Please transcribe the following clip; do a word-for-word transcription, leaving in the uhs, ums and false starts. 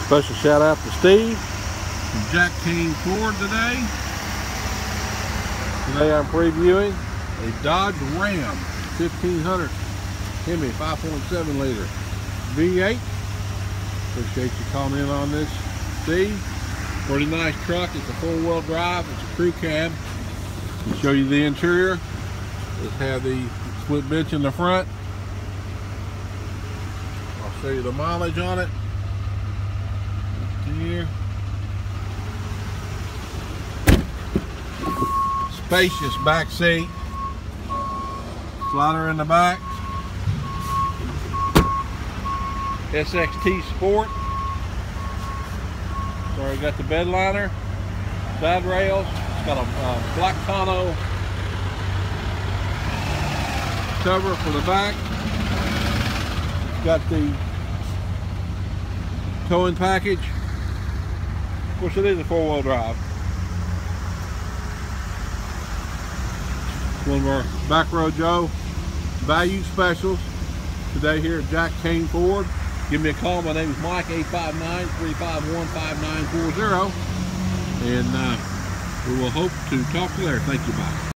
Special shout out to Steve from Jack Kane Ford today. Today I'm previewing a Dodge Ram fifteen hundred Hemi five point seven liter V eight. Appreciate you calling in on this, Steve. Pretty nice truck. It's a four-wheel drive. It's a crew cab. I'll show you the interior. Let's have the split bench in the front. I'll show you the mileage on it. Here. Spacious back seat. Slider in the back. S X T Sport. So we got the bed liner, side rails. It's got a uh, black tonneau cover for the back. It's got the towing package. Of course, it is a four-wheel drive. One of our Back Road Joe value specials today here at Jack Kane Ford. Give me a call. My name is Mike, eight five nine, three five one, five nine four zero. And uh, we will hope to talk to you later. Thank you. Bye.